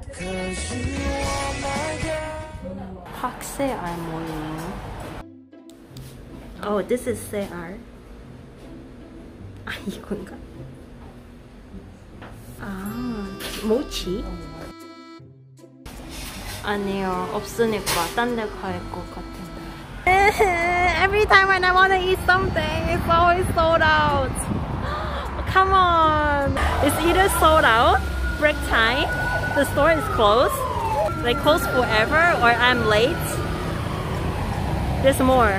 확새 알 모임. Oh, this is 새알. 아, 이건가? 아, 모치? 아니요, 없으니까 딴 데 갈 것 같은데. Every time when I want to eat something, it's always sold out. Come on. It's either sold out, break time, the store is closed, they close forever, or I'm late. There's more.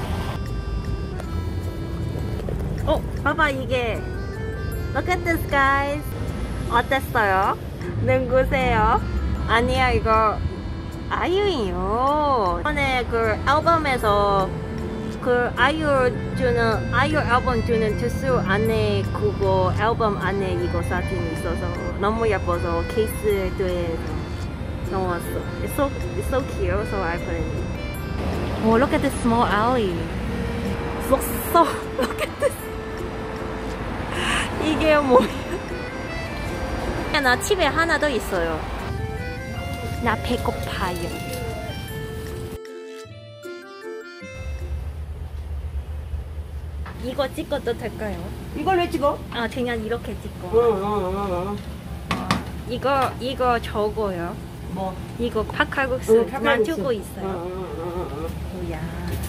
어, 봐봐 이게. Look at this, guys. 어땠어요? 눈구세요? 아니야, 이거 아이유예요. 이번에 그 앨범에서 그 아이유 앨범 주는 투수 안에 그거 앨범 안에 이거 사진이 있어서 너무 예뻐서 케이스에 넣었어. It's so cute, so I put it in. Oh, look at this small alley. Look at this. 이게 뭐야? 나 집에 하나 더 있어요. 나 배고파요. 이거 찍어도 될까요? 이걸 왜 찍어? 아, 그냥 이렇게 찍고. 이거 저거요. 뭐? 이거 팥칼국수 놔두고 있어요. 뭐야?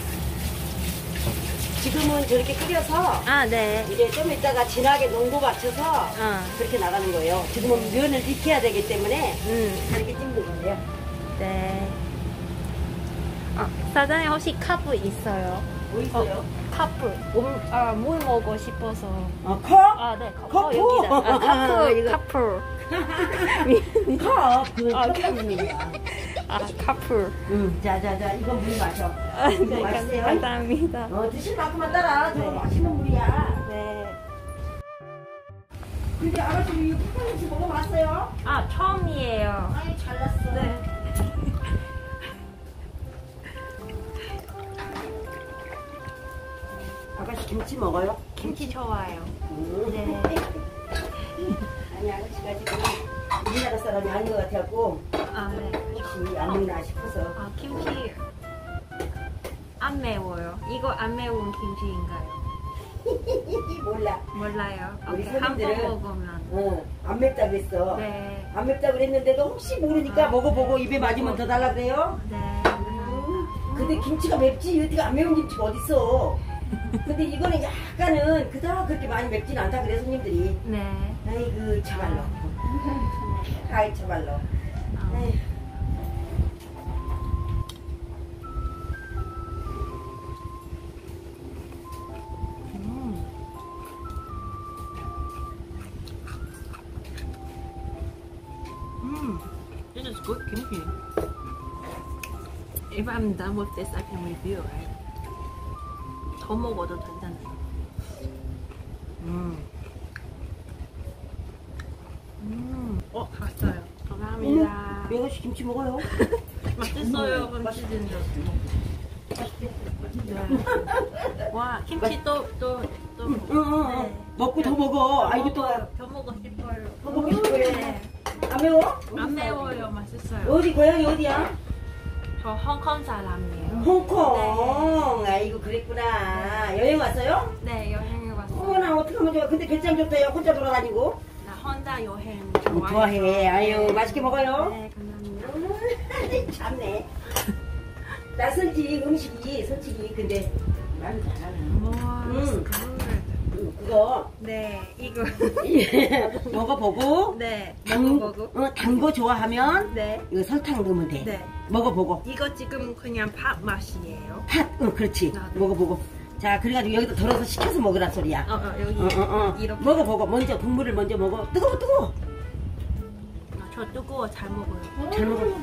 지금은 저렇게 끓여서 아, 네. 이제 좀 이따가 진하게 농도 맞춰서 그렇게 나가는 거예요. 지금은 면을 익혀야 되기 때문에 이렇게 찍는 거예요. 네. 사장님 혹시 카프 있어요? 뭐 있어요? 카프. 물 먹고 싶어서. 컵? 아, 네. 컵? 여기다. 아, 카프. 이거. 카프. 컵? 그건 컵이야. 아, 카프. 자자자, 이건 물 마셔. 네, 맛있어요? 감사합니다. 드실 만큼만 따라. 저거 맛있는 물이야. 네. 근데 아가씨 이거 팥칼국수 먹어봤어요? 아, 처음이에요. 아이 잘났어. 네. 아가씨 김치 먹어요? 김치 좋아요. 네. 아니 아가씨가 지금 우리나라 사람이 아닌 것 같아갖고 아, 네. 혹시 안 먹나 싶어서. 아, 김치 안 매워요. 이거 안 매운 김치인가요? 몰라. 몰라요. 우리 오케이, 한번 손님들은 먹으면. 안 맵다 그랬어. 네. 안 맵다 그랬는데도 혹시 모르니까 먹어보고 입에 맞으면 더 달라 그래요? 네. 근데 김치가 맵지 어디가 안 매운 김치가 어딨어. 근데 이거는 약간은 그닥 그렇게 많이 맵진 않다 그래 손님들이. 네. 아이고 참말로. 아이 참말로. 에휴. This is good kimchi. If I'm done with this, I can review, right? 더 먹어도 된다네요. 갔어요. 감사합니다. 명호씨 김치 먹어요? 맛있어요, 김치진저. 와, 김치 또. 네. 먹고 더 먹어. 아 이거 또 더 먹고 싶어요. 더 먹고 싶어요. 네. 안 매워? 안 매워요, 맛있어요. 어디 고향이 어디야? 저 홍콩 사람이에요. 홍콩. 아이고 그랬구나. 여행 왔어요? 네, 여행을 왔어요. 어머나 어떡하면 좋아. 근데 배짱 좋다요. 혼자 돌아다니고. 나 혼자 여행 좋아해. 아유 맛있게 먹어요. 네, 감사합니다. 참네. 낯설지 음식이 솔직히 근데 나는 잘하네. 그거 네, 이거 먹어보고. 네, 먹어보고. 단 거 좋아하면 네, 이거 설탕 넣으면 돼. 네. 먹어보고. 이거 지금 그냥 팥 맛이에요. 팥, 그렇지. 네. 먹어보고. 자, 그래가지고 여기다 덜어서 식혀서 먹으라 소리야. 여기 이렇게. 먹어보고. 먼저 국물을 먼저 먹어. 뜨거워. 저 뜨거워 잘 먹어요. 잘 먹어.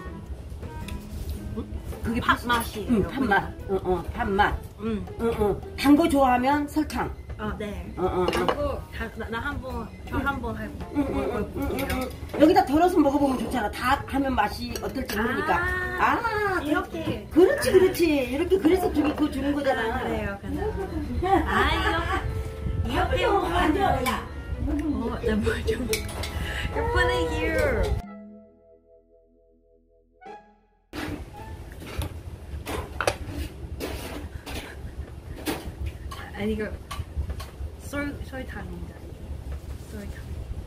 그게 팥 맛이에요. 팥맛. 팥맛. 단 거 좋아하면 설탕. 네. 그리고 저 한번 해볼게요. 여기다 덜어서 먹어보면 좋잖아. 다 하면 맛이 어떨지 모르니까. 이렇게. 그렇지. 이렇게 그래서 그거 주는 거잖아. 그래요, 이렇게 안 돼. 네, 뭘 좀. You're putting here. 아니 이거 설탕입니다. 설탕.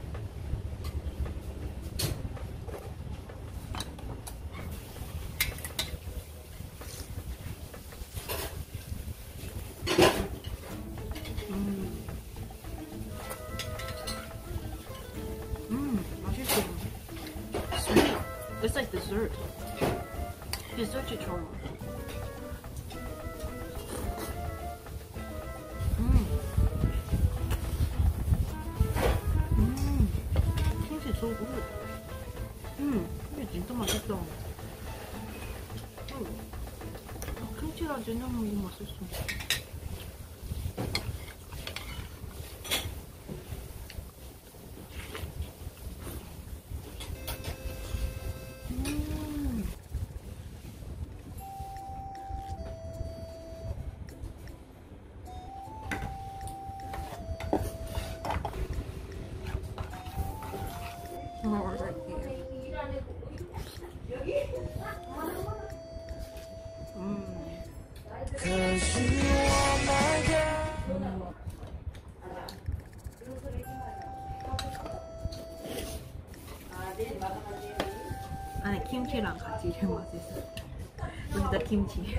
맛있어. Sweet. It's like dessert. 디저트처럼. 김치 so good. 이게 진짜 맛있다. 김치랑 진짜 너무 맛있어. 안에 김치랑 같이 이렇게 맛있어. 여기다 김치.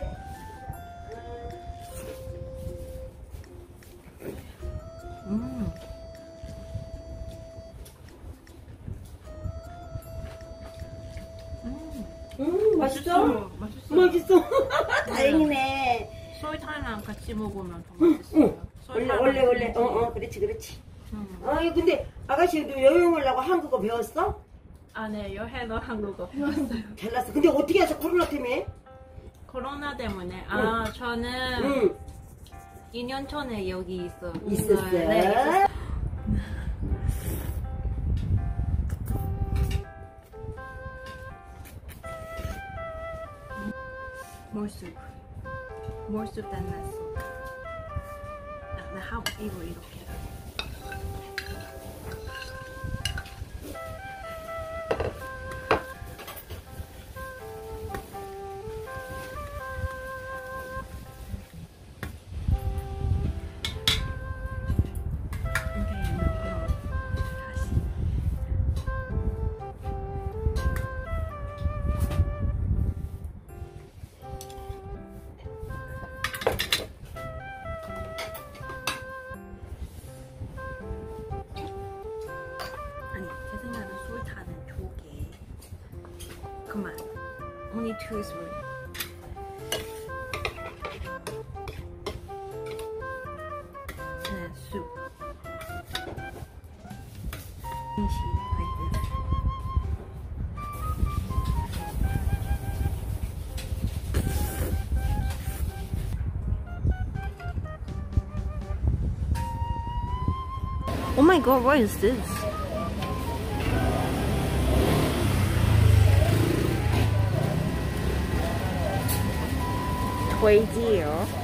맛있어? 맛있어. 맛있어. 다행이네. 설탕이랑 같이 먹으면 더 맛있어요. 원래. 그렇지. 아니, 근데 아가씨도 여행을 하고 한국어 배웠어? 아, 네, 여행을 한국어 배웠어요. 잘났어. 근데 어떻게 해서 코로나 때문에? 코로나 때문에. 아, 저는 2년 전에 여기 있었어요? 네, 있었어요. more soup than less soup. 나 하고 이거 이렇게. Come on, only 2 is worth. And then soup. Kimchi like this. Oh my god, what is this? Toy deal.